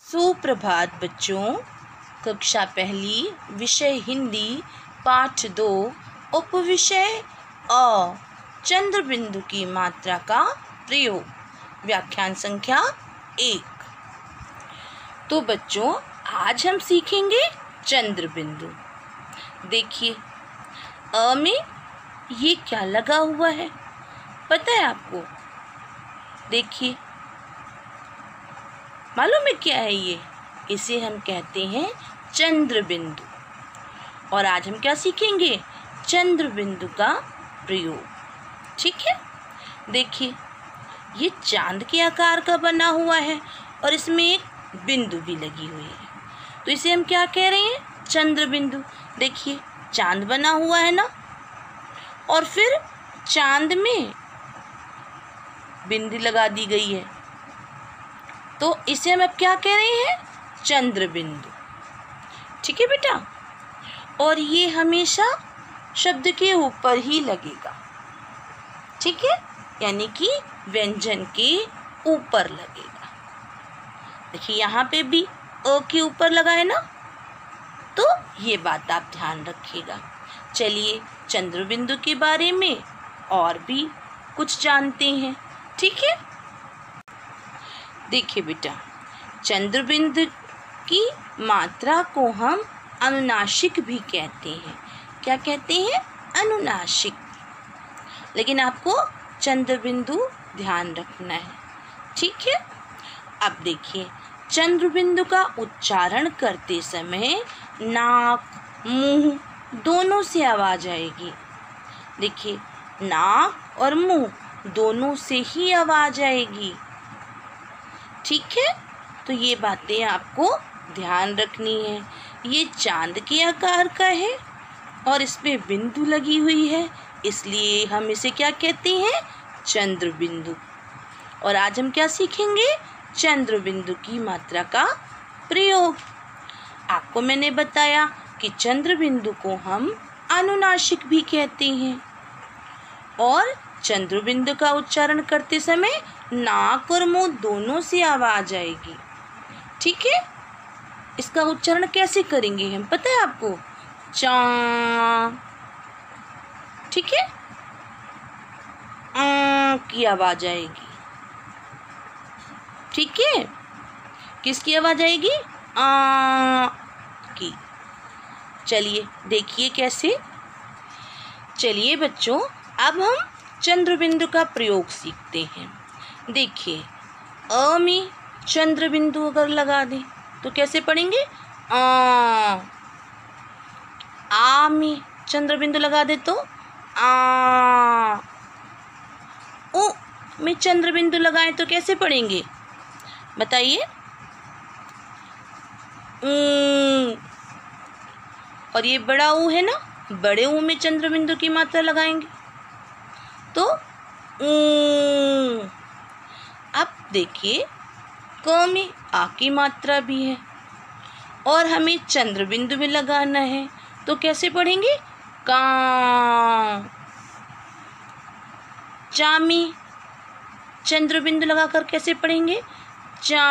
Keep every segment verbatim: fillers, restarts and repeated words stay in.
सुप्रभात बच्चों। कक्षा पहली, विषय हिंदी, पाठ दो, उपविषय अ, चंद्र बिंदु की मात्रा का प्रयोग, व्याख्यान संख्या एक। तो बच्चों, आज हम सीखेंगे चंद्र बिंदु। देखिए, अ में ये क्या लगा हुआ है, पता है आपको? देखिए, मालूम है क्या है ये? इसे हम कहते हैं चंद्र बिंदु। और आज हम क्या सीखेंगे? चंद्र बिंदु का प्रयोग। ठीक है, देखिए, ये चांद के आकार का बना हुआ है और इसमें एक बिंदु भी लगी हुई है, तो इसे हम क्या कह रहे हैं? चंद्र बिंदु। देखिए, चांद बना हुआ है ना, और फिर चांद में बिंदु लगा दी गई है, तो इसे हम अब क्या कह रहे हैं? चंद्र बिंदु। ठीक है बेटा, और ये हमेशा शब्द के ऊपर ही लगेगा। ठीक है, यानी कि व्यंजन के ऊपर लगेगा। देखिए, यहाँ पे भी अ के ऊपर लगा है ना, तो ये बात आप ध्यान रखिएगा। चलिए, चंद्र बिंदु के बारे में और भी कुछ जानते हैं। ठीक है, देखिए बेटा, चंद्र बिंदु की मात्रा को हम अनुनासिक भी कहते हैं। क्या कहते हैं? अनुनासिक। लेकिन आपको चंद्र बिंदु ध्यान रखना है। ठीक है, अब देखिए, चंद्र बिंदु का उच्चारण करते समय नाक, मुंह दोनों से आवाज आएगी। देखिए, नाक और मुंह दोनों से ही आवाज आएगी। ठीक है, तो ये बातें आपको ध्यान रखनी है। ये चांद के आकार का है और इसमें बिंदु लगी हुई है, इसलिए हम इसे क्या कहते हैं? चंद्र बिंदु। और आज हम क्या सीखेंगे? चंद्र बिंदु की मात्रा का प्रयोग। आपको मैंने बताया कि चंद्र बिंदु को हम अनुनासिक भी कहते हैं, और चंद्र बिंदु का उच्चारण करते समय नाक और मुंह दोनों से आवाज आएगी। ठीक है, इसका उच्चारण कैसे करेंगे हम, पता है आपको? चा। ठीक है, आ की आवाज आएगी। ठीक है, किसकी आवाज आएगी? आ की। चलिए देखिए कैसे। चलिए बच्चों, अब हम चंद्र बिंदु का प्रयोग सीखते हैं। देखिए, अ में चंद्र बिंदु अगर लगा दें तो कैसे पढ़ेंगे? आ। आ में चंद्र बिंदु लगा दे तो आ। उ में चंद्र बिंदु लगाएं तो कैसे पढ़ेंगे, बताइए? ऊ। और ये बड़ा ऊ है ना, बड़े ऊ में चंद्र बिंदु की मात्रा लगाएंगे तो ऊ। अब देखिए, क में आ की मात्रा भी है और हमें चंद्र बिंदु में लगाना है, तो कैसे पढ़ेंगे? का। चा में चंद्र बिंदु लगाकर कैसे पढ़ेंगे? चा।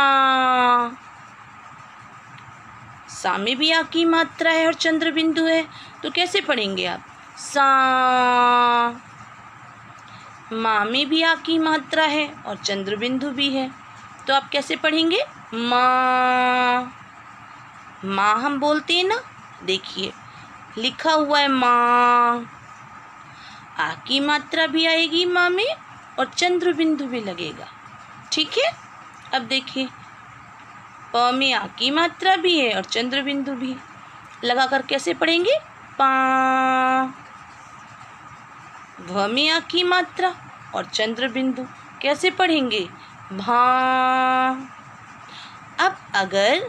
सा में भी आ की मात्रा है और चंद्र बिंदु है, तो कैसे पढ़ेंगे आप? सा। माँ में भी आ की मात्रा है और चंद्र बिंदु भी है, तो आप कैसे पढ़ेंगे? माँ। माँ हम बोलते हैं ना, देखिए लिखा हुआ है माँ। आ की मात्रा भी आएगी माँ में और चंद्र बिंदु भी लगेगा। ठीक है, अब देखिए, प में आ की मात्रा भी है और चंद्र बिंदु भी, लगाकर कैसे पढ़ेंगे? पा। भ में आ की मात्रा और चंद्र बिंदु, कैसे पढ़ेंगे? भा। अब अगर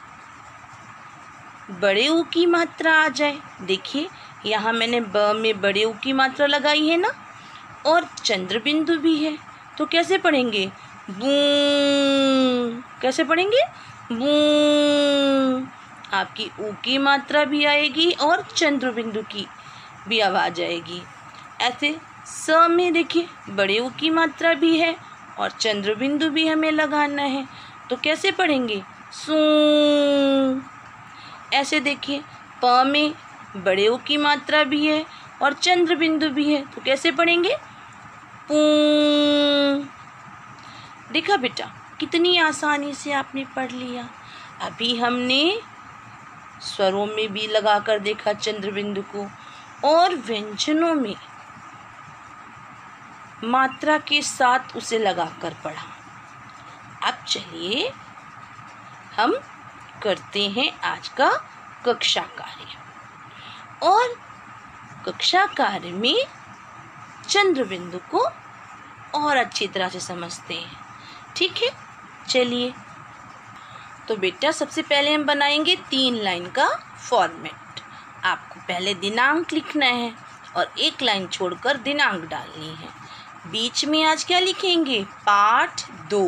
बड़े ऊ की मात्रा आ जाए, देखिए यहाँ मैंने ब में बड़े ऊ की मात्रा लगाई है ना, और चंद्र बिंदु भी है, तो कैसे पढ़ेंगे? बू। कैसे पढ़ेंगे? बू। आपकी ऊ की मात्रा भी आएगी और चंद्र बिंदु की भी आवाज आएगी। ऐसे स में देखिए, बड़े ऊ की मात्रा भी है और चंद्र बिंदु भी हमें लगाना है, तो कैसे पढ़ेंगे? सू। ऐसे देखिए, प में बड़े ओ की मात्रा भी है और चंद्र बिंदु भी है, तो कैसे पढ़ेंगे? पू। देखा बेटा, कितनी आसानी से आपने पढ़ लिया। अभी हमने स्वरों में भी लगा कर देखा चंद्र बिंदु को, और व्यंजनों में मात्रा के साथ उसे लगाकर पढ़ा। अब चलिए हम करते हैं आज का कक्षा कार्य, और कक्षा कार्य में चंद्र बिंदु को और अच्छी तरह से समझते हैं। ठीक है, चलिए। तो बेटा सबसे पहले हम बनाएंगे तीन लाइन का फॉर्मेट। आपको पहले दिनांक लिखना है और एक लाइन छोड़कर दिनांक डालनी है। बीच में आज क्या लिखेंगे? पाठ दो,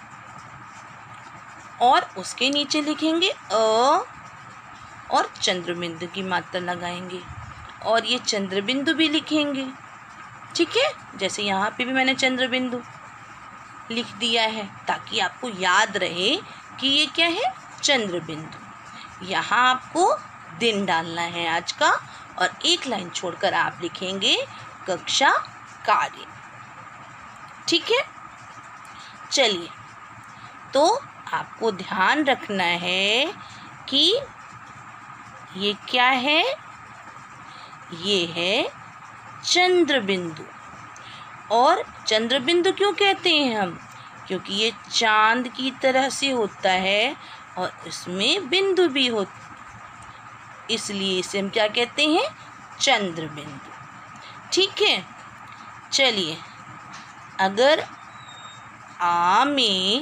और उसके नीचे लिखेंगे अ और चंद्र बिंदु की मात्रा लगाएंगे, और ये चंद्र बिंदु भी लिखेंगे। ठीक है, जैसे यहाँ पे भी मैंने चंद्र बिंदु लिख दिया है, ताकि आपको याद रहे कि ये क्या है? चंद्र बिंदु। यहाँ आपको दिन डालना है आज का, और एक लाइन छोड़कर आप लिखेंगे कक्षा कार्य। ठीक है, चलिए। तो आपको ध्यान रखना है कि ये क्या है? ये है चंद्र बिंदु। और चंद्र बिंदु क्यों कहते हैं हम? क्योंकि ये चांद की तरह से होता है और इसमें बिंदु भी हो, इसलिए इसे हम क्या कहते हैं? चंद्र बिंदु। ठीक है, चलिए। अगर आ में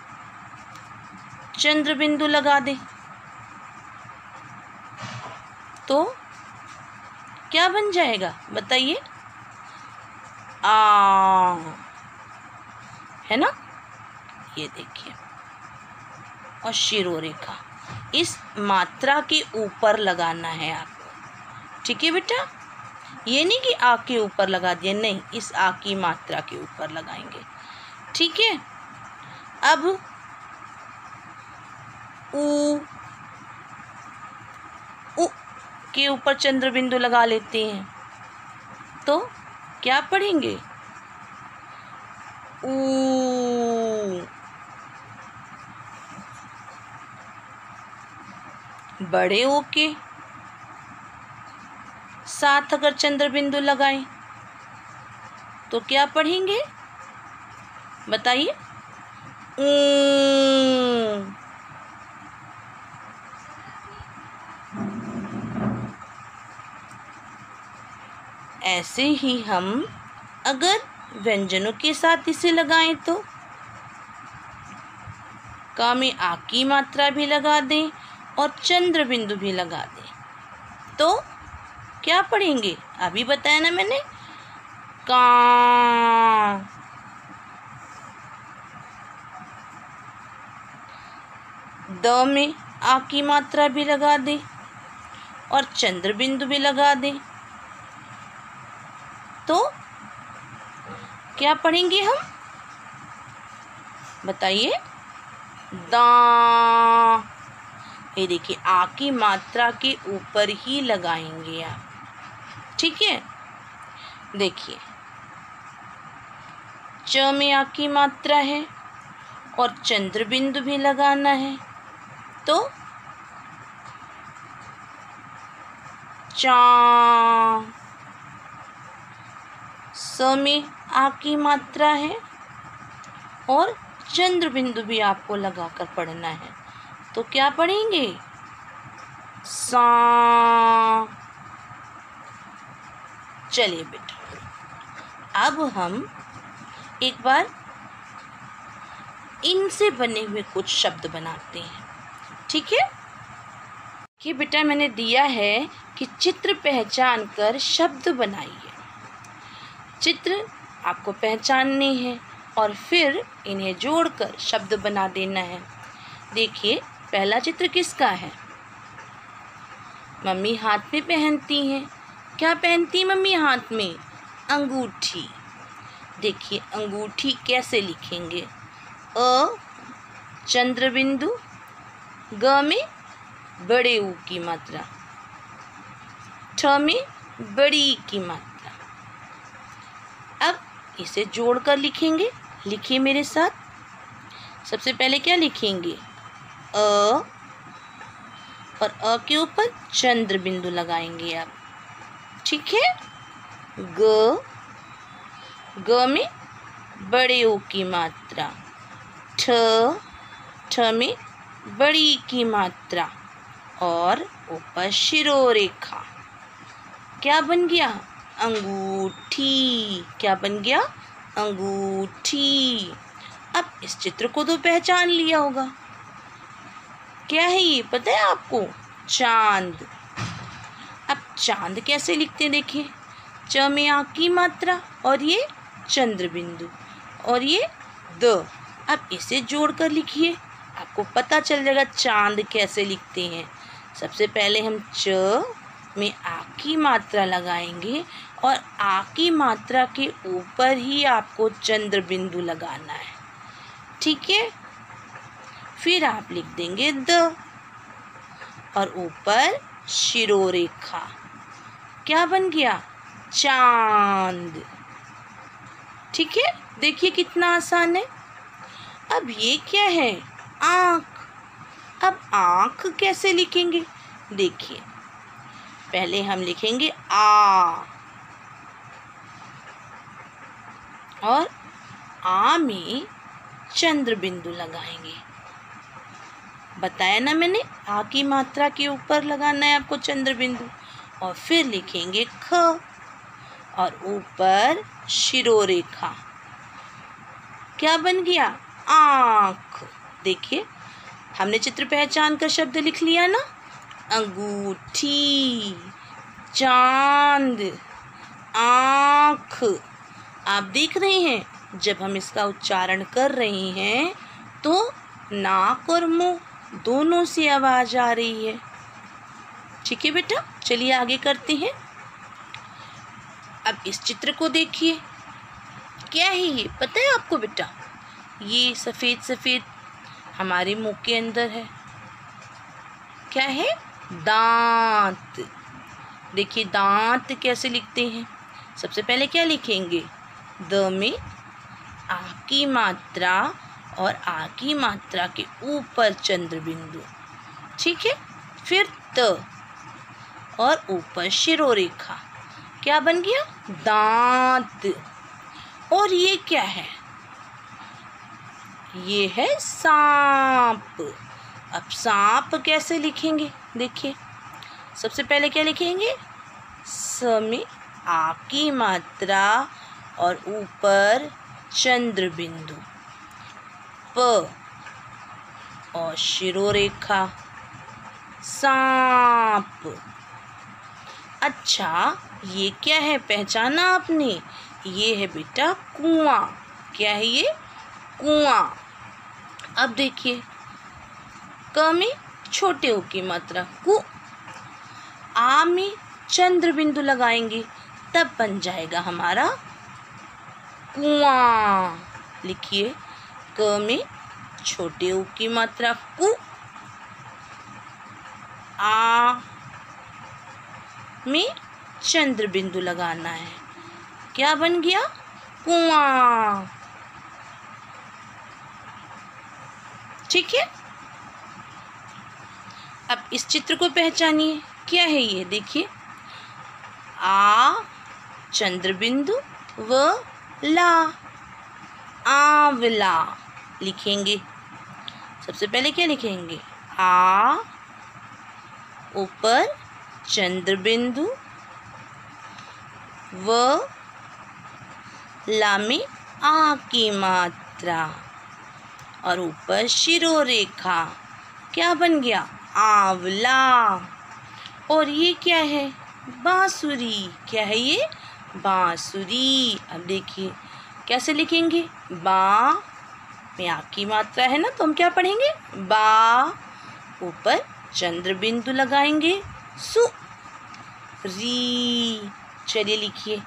चंद्र बिंदु लगा दें तो क्या बन जाएगा? बताइए। आ, है ना? ये देखिए, और शिरोरेखा इस मात्रा के ऊपर लगाना है आपको। ठीक है बेटा, ये नहीं कि आ के ऊपर लगा दिया, नहीं, इस आ की मात्रा के ऊपर लगाएंगे। ठीक है, अब ऊ उ के ऊपर चंद्र बिंदु लगा लेते हैं, तो क्या पढ़ेंगे? ऊ। बड़े ओ के साथ अगर चंद्र बिंदु लगाएं तो क्या पढ़ेंगे? बताइए। ऊ। ऐसे ही हम अगर व्यंजनों के साथ इसे लगाएं तो का में आ की मात्रा भी लगा दें और चंद्र बिंदु भी लगा दें, तो क्या पढ़ेंगे? अभी बताया ना मैंने, का। द में आ की मात्रा भी लगा दें और चंद्र बिंदु भी लगा दें, तो क्या पढ़ेंगे हम? बताइए। दा। ये देखिए, आ की मात्रा के ऊपर ही लगाएंगे आप। ठीक है, देखिए, च में आ की मात्रा है और चंद्र बिंदु भी लगाना है, तो चा। स में आ की मात्रा है और चंद्र बिंदु भी आपको लगाकर पढ़ना है, तो क्या पढ़ेंगे? सा। चलिए बेटा, अब हम एक बार इनसे बने हुए कुछ शब्द बनाते हैं। ठीक है, कि बेटा मैंने दिया है कि चित्र पहचान कर शब्द बनाइए। चित्र आपको पहचानने हैं और फिर इन्हें जोड़कर शब्द बना देना है। देखिए, पहला चित्र किसका है? मम्मी हाथ में पहनती हैं। क्या पहनती मम्मी हाथ में? अंगूठी। देखिए, अंगूठी कैसे लिखेंगे? अ चंद्र बिंदु, ग में बड़े ऊ की मात्रा, ठ में बड़ी ई की मात्रा। अब इसे जोड़कर लिखेंगे। लिखिए मेरे साथ। सबसे पहले क्या लिखेंगे? अ, और अ के ऊपर चंद्र बिंदु लगाएंगे आप। ठीक है। ग, ग में बड़े ऊ की मात्रा, ठ, ठ में बड़ी ई की मात्रा और ऊपर शिरोरेखा। क्या बन गया? अंगूठी। क्या बन गया? अंगूठी। अब इस चित्र को तो पहचान लिया होगा। क्या है ये, पता है आपको? चांद। अब चांद कैसे लिखते हैं देखिए। च में आ की मात्रा और ये चंद्र बिंदु और ये द। अब इसे जोड़कर लिखिए, आपको पता चल जाएगा चांद कैसे लिखते हैं। सबसे पहले हम च में आ की मात्रा लगाएंगे और आ की मात्रा के ऊपर ही आपको चंद्र बिंदु लगाना है। ठीक है। फिर आप लिख देंगे द और ऊपर शिरोरेखा। क्या बन गया? चांद। ठीक है। देखिए कितना आसान है। अब ये क्या है? आँख। अब आँख कैसे लिखेंगे? देखिए, पहले हम लिखेंगे आ और आ में चंद्र बिंदु लगाएंगे। बताया ना मैंने, आ की मात्रा के ऊपर लगाना है आपको चंद्र बिंदु। और फिर लिखेंगे ख और ऊपर शिरोरेखा। क्या बन गया? आँख। देखिए, हमने चित्र पहचान कर शब्द लिख लिया ना। अंगूठी, चांद, आँख। आप देख रहे हैं, जब हम इसका उच्चारण कर रहे हैं तो नाक और मुंह दोनों से आवाज आ रही है। ठीक है बेटा, चलिए आगे करते हैं। अब इस चित्र को देखिए। क्या है ये, पता है आपको बेटा? ये सफ़ेद सफ़ेद हमारे मुंह के अंदर है। क्या है? दांत। देखिए दांत कैसे लिखते हैं। सबसे पहले क्या लिखेंगे? द में आ की मात्रा और आ की मात्रा के ऊपर चंद्र बिंदु। ठीक है। फिर त और ऊपर शिरोरेखा। क्या बन गया? दांत। और ये क्या है? ये है सांप। अब सांप कैसे लिखेंगे? देखिए, सबसे पहले क्या लिखेंगे? स में आ की मात्रा और ऊपर चंद्र बिंदु, प और शिरोरेखा, सांप। अच्छा, ये क्या है, पहचाना आपने? ये है बेटा कुआं। क्या है ये? कुआं। अब देखिए, क में छोटे ऊ की मात्रा कु, आ में चंद्र बिंदु लगाएंगे, तब बन जाएगा हमारा कुआं। लिखिए, क में छोटे ऊ की मात्रा कु, आ में चंद्र बिंदु लगाना है। क्या बन गया? कुआं। ठीक है। अब इस चित्र को पहचानिए। क्या है ये? देखिए, आ चंद्र बिंदु व ला, आंवला लिखेंगे। सबसे पहले क्या लिखेंगे? आ ऊपर चंद्र बिंदु व ला में आ की मात्रा और ऊपर शिरोरेखा। क्या बन गया? आंवला। और ये क्या है? बांसुरी। क्या है ये? बांसुरी। अब देखिए कैसे लिखेंगे? बा में आ की मात्रा है ना, तो हम क्या पढ़ेंगे? बा, ऊपर चंद्र बिंदु लगाएंगे, सु, री। चलिए लिखिए,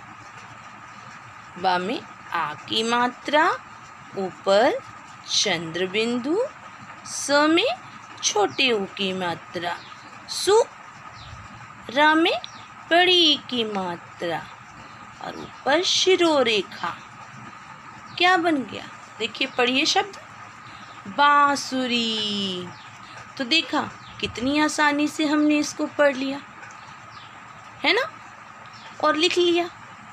बा में आ की मात्रा, ऊपर चंद्र बिंदु, स में छोटे ऊ की मात्रा, सु रा में बड़ी ई की मात्रा और ऊपर शिरोरेखा। क्या बन गया? देखिए, पढ़िए शब्द बांसुरी। तो देखा कितनी आसानी से हमने इसको पढ़ लिया है ना, और लिख लिया।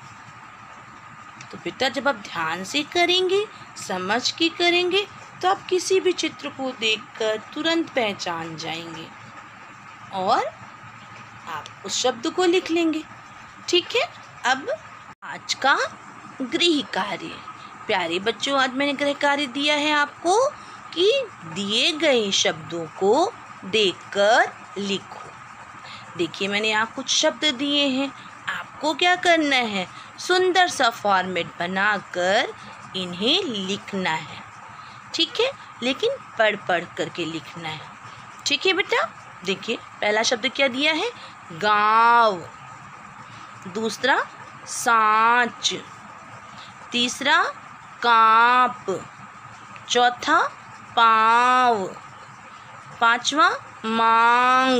तो बेटा जब आप ध्यान से करेंगे, समझ के करेंगे, तो आप किसी भी चित्र को देखकर तुरंत पहचान जाएंगे और आप उस शब्द को लिख लेंगे। ठीक है। अब आज का गृह कार्य। प्यारे बच्चों, आज मैंने गृह कार्य दिया है आपको कि दिए गए शब्दों को देखकर लिखो। देखिए, मैंने यहाँ कुछ शब्द दिए हैं, आपको क्या करना है? सुंदर सा फॉर्मेट बनाकर इन्हें लिखना है। ठीक है, लेकिन पढ़ पढ़ करके लिखना है। ठीक है बेटा। देखिए, पहला शब्द क्या दिया है? गाँव। दूसरा सांच। तीसरा कांप। चौथा पाँव। पांचवा मांग।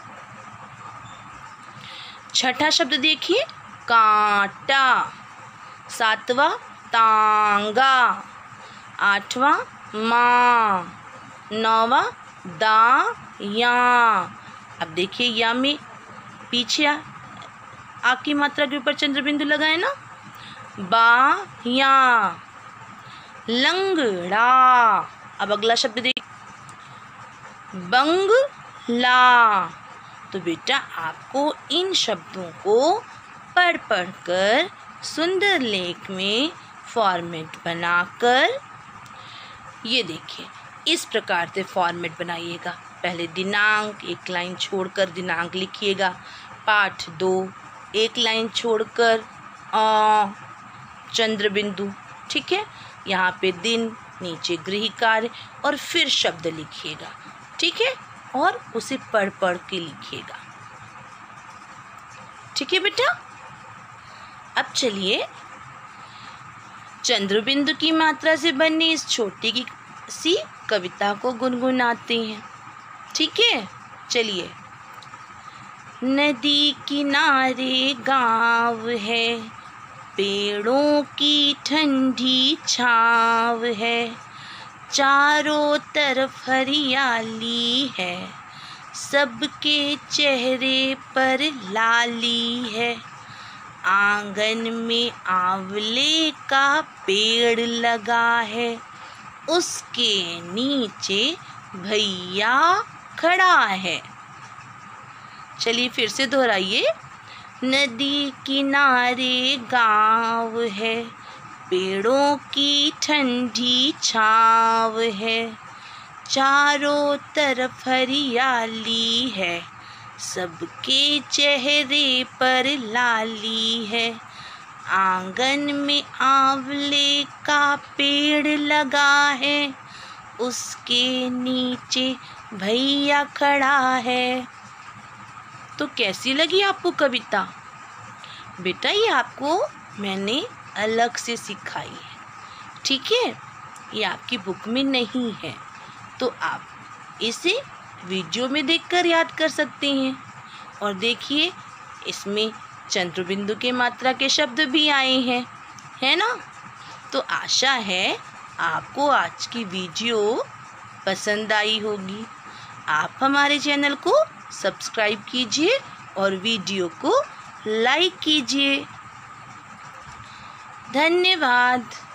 छठा शब्द देखिए, कांटा। सातवां तांगा। आठवां माँ। नौवां दायां। अब देखिए, या में पीछे आ, आ की मात्रा के ऊपर चंद्र बिंदु लगाए ना। बायां। लंगड़ा। अब अगला शब्द देख, बंगला। तो बेटा आपको इन शब्दों को पढ़ पढ़ कर सुंदर लेख में फॉर्मेट बनाकर, ये देखिए इस प्रकार से फॉर्मेट बनाइएगा। पहले दिनांक, एक लाइन छोड़कर दिनांक लिखिएगा। पाठ दो, एक लाइन छोड़कर अ चंद्र बिंदु। ठीक है, यहाँ पे दिन, नीचे गृह कार्य और फिर शब्द लिखिएगा। ठीक है, और उसे पढ़ पढ़ के लिखिएगा। ठीक है बेटा। अब चलिए चंद्र बिंदु की मात्रा से बनी इस छोटी की सी कविता को गुनगुनाते हैं। ठीक है, चलिए। नदी किनारे गाँव है, पेड़ों की ठंडी छाँव है, चारों तरफ हरियाली है, सबके चेहरे पर लाली है। आंगन में आंवले का पेड़ लगा है, उसके नीचे भैया खड़ा है। चलिए फिर से दोहराइए। नदी किनारे गाँव है, पेड़ों की ठंडी छाँव है, चारों तरफ हरियाली है, सबके चेहरे पर लाली है। आंगन में आंवले का पेड़ लगा है, उसके नीचे भैया खड़ा है। तो कैसी लगी आपको कविता? बेटा ये आपको मैंने अलग से सिखाई है। ठीक है, ये आपकी बुक में नहीं है, तो आप इसे वीडियो में देखकर याद कर सकते हैं। और देखिए, इसमें चंद्र बिंदु के मात्रा के शब्द भी आए हैं, है ना। तो आशा है आपको आज की वीडियो पसंद आई होगी। आप हमारे चैनल को सब्सक्राइब कीजिए और वीडियो को लाइक कीजिए। धन्यवाद।